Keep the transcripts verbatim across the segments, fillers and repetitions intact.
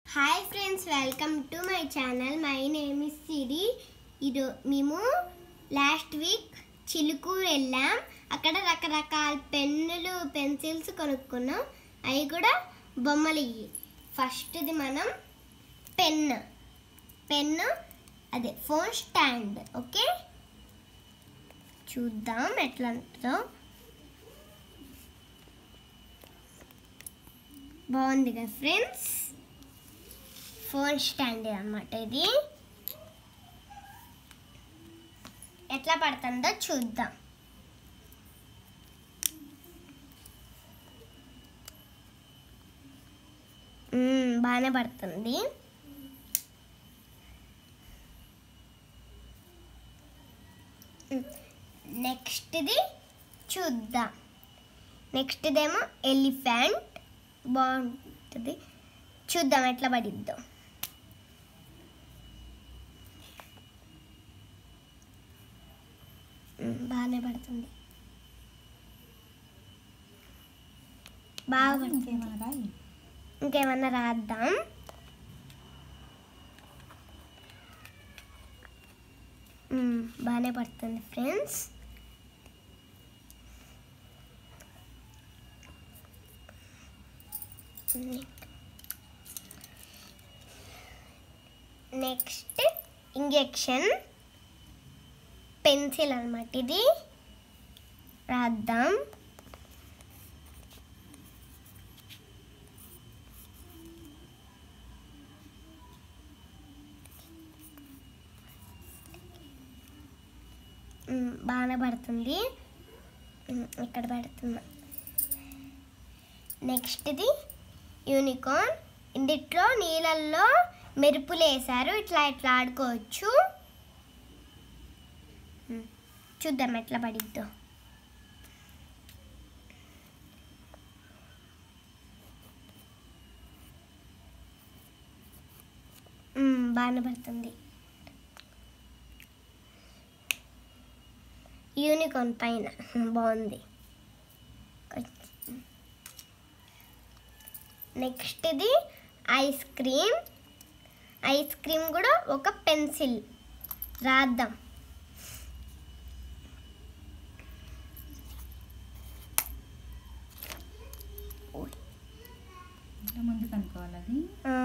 Hi friends, welcome to my channel. My name is Siri. ఇది మేము last week Chilukuru వెళ్ళాం. అక్కడ రకరకాల పెన్నులు పెన్సిల్స్ కొనుక్కున్నాం. అవి కూడా బొమ్మలు. ఇవి ఫస్ట్ది మనం పెన్ను పెన్ను అదే ఫోన్ స్టాండ్. ఓకే, చూద్దాం ఎట్లా ఉంటుందో. బాగుంది కదా ఫ్రెండ్స్, ఫోన్ స్టాండ్ అన్నమాట. ఇది ఎట్లా పడుతుందో చూద్దాం. బాగానే పడుతుంది. నెక్స్ట్ది చూద్దాం. నెక్స్ట్దేమో ఎలిఫెంట్. బాగుంటుంది, చూద్దాం ఎట్లా పడిద్దో. బాగానే పడుతుంది, బాగా పడుతుంది. ఇంకేమన్నా రాద్దాం. బాగానే పడుతుంది ఫ్రెండ్స్. నెక్స్ట్ ఇంజెక్షన్ పెన్సిల్ అన్నమాట. ఇది రాద్దాం. బాగానే పడుతుంది, ఇక్కడ పెడుతున్నా. నెక్స్ట్ది యూనికార్న్. ఇందులో నీళ్ళల్లో మెరుపులు వేసారు. ఇట్లా ఇట్లా ఆడుకోవచ్చు. చూద్దాం ఎట్లా పడిద్దో. బాగానే పడుతుంది. యూనికార్న్ పైన బాగుంది. నెక్స్ట్ది ఐస్ క్రీమ్. ఐస్ క్రీమ్ కూడా ఒక పెన్సిల్ రాద్దాం. ముందుకు అనుకోవాలి.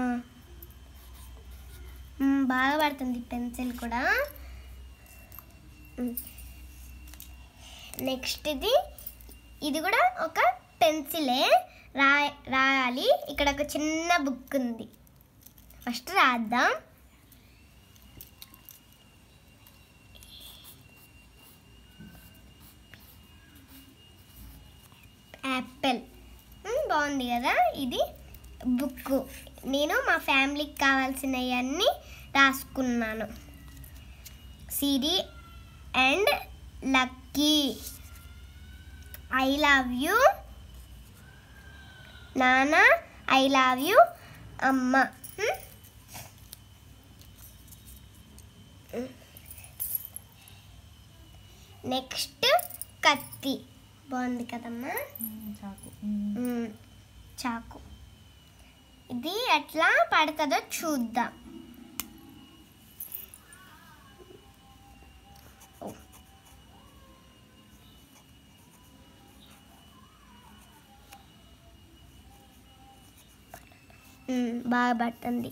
బాగా పడుతుంది పెన్సిల్ కూడా. నెక్స్ట్ది ఇది కూడా ఒక పెన్సిలే. రా రాయాలి. ఇక్కడ ఒక చిన్న బుక్ ఉంది. ఫస్ట్ రాద్దాం. యాపిల్. బాగుంది కదా. ఇది బుక్. నేను మా ఫ్యామిలీకి కావాల్సినవన్నీ రాసుకున్నాను. Siri and Lucky, I love you నాన్న, ఐ లవ్ యూ అమ్మ. నెక్స్ట్ కత్తి. బాగుంది కదమ్మా. చాకు. చాకు. ఇది ఎట్లా పడుతుందో చూద్దాం. బాగా పడుతుంది.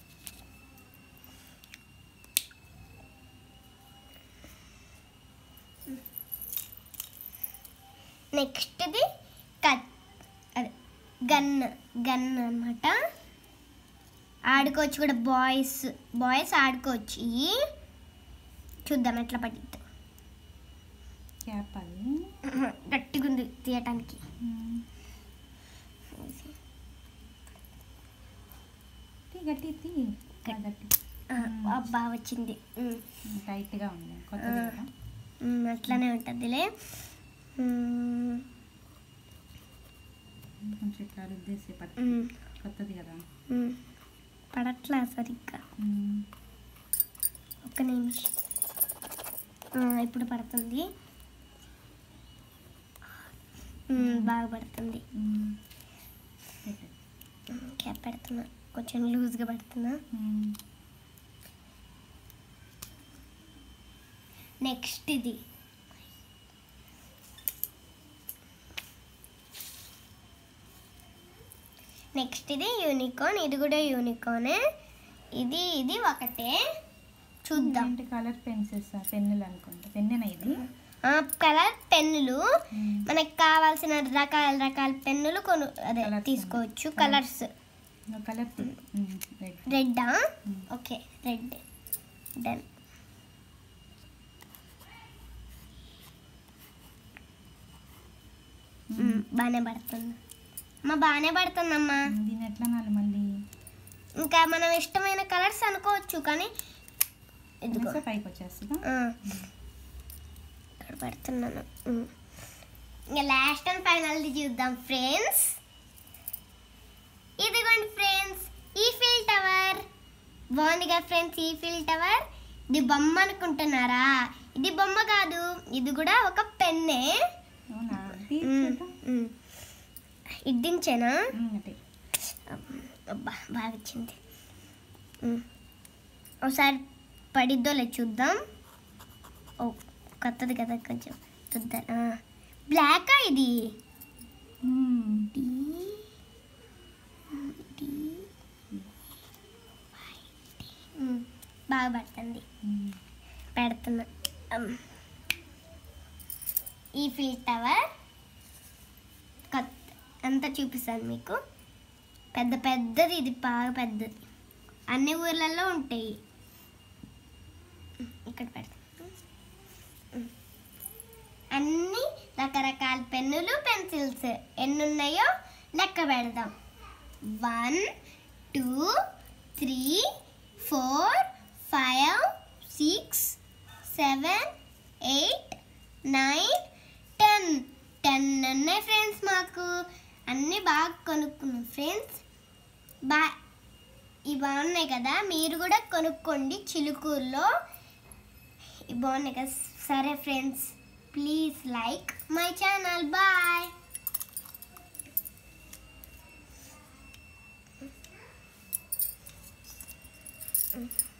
నెక్స్ట్ది కట్ అదే గన్ గన్ అన్నమాట. ఆడుకోవచ్చు కూడా. బాయ్స్ బాయ్స్ ఆడుకోవచ్చు. చూద్దాం ఎట్లా పడిద్దాం. క్యాప్ అది గట్టిగా ఉంది తీయటానికి. గట్టి గట్టి బాగా వచ్చింది. టైట్గా ఉంది. కొత్తది కదా, అట్లానే ఉంటుందిలే. కొంచెం ఇట్లా రుద్దేసి పట్టు. కొత్తది కదా, పడట్లా సరిగ్గా. ఒక్క నిమిషం. ఇప్పుడు పడుతుంది. బాగా పడుతుంది. పెట్టు. క్యాప్ పెడుతున్నా. కొంచెం లూజ్గా పెడుతున్నా. నెక్స్ట్ ఇది నెక్స్ట్ ఇది యూనికార్న్. ఇది కూడా యూనికార్నే. ఇది ఇది ఒకటే. చూద్దాం. కలర్ పెన్సిల్స్ పెన్నులు అనుకుంటా. పెన్నేనా ఇది? కలర్ పెన్నులు. మనకి కావాల్సిన రకాల రకాల పెన్నులు కొను అదే తీసుకోవచ్చు. కలర్స్ కలర్ రెడ్డా? Okay, red. డన్. బాగానే పడుతుంది అమ్మా, బాగానే పడుతుందమ్మా. దీని ఎట్లా నాలి మళ్ళీ? ఇంకా మనం ఇష్టమైన కలర్స్ అనుకోవచ్చు, కానీ ఇదిగో పైకి వచ్చేస్తుందా? ఇక్కడ పెడుతున్నాను. ఇంకా లాస్ట్ అండ్ ఫైనల్ది చూద్దాం ఫ్రెండ్స్. ఇదిగోండి ఫ్రెండ్స్, ఈఫిల్ టవర్. బాగుంది కదా ఫ్రెండ్స్ ఈఫిల్ టవర్. ఇది బొమ్మ అనుకుంటున్నారా? ఇది బొమ్మ కాదు, ఇది కూడా ఒక పెన్నే. ఇద్దించేనా? అబ్బా బాగా వచ్చింది. ఒకసారి పడిద్దో లేదు చూద్దాం. ఓ కొత్తది కదా, కొంచెం చూద్దాం. బ్లాకా ఇది? బాగా పడుతుంది. పెడుతున్నా. ఈఫిల్ టవర్ కొత్త అంతా చూపిస్తాను మీకు. పెద్ద పెద్దది, ఇది బాగా పెద్దది. అన్ని ఊర్లలో ఉంటాయి. ఇక్కడ పెడతాం. అన్ని రకరకాల పెన్నులు, పెన్సిల్స్ ఎన్ని ఉన్నాయో లెక్క పెడదాం. One two three four five six seven eight nine ten. Ten ఉన్నాయి ఫ్రెండ్స్. మాకు అన్నీ బాగా కొనుక్కున్నాం ఫ్రెండ్స్. బా ఇవి బాగున్నాయి కదా, మీరు కూడా కొనుక్కోండి చిలుకూరులో. ఇవి బాగున్నాయి కదా. సరే friends, please like my channel. Bye.